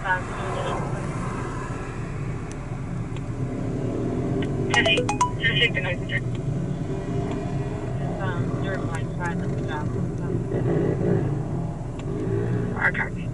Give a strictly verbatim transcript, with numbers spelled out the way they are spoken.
Hey, just take the noise check. Um, you're like trying to job. Our copy.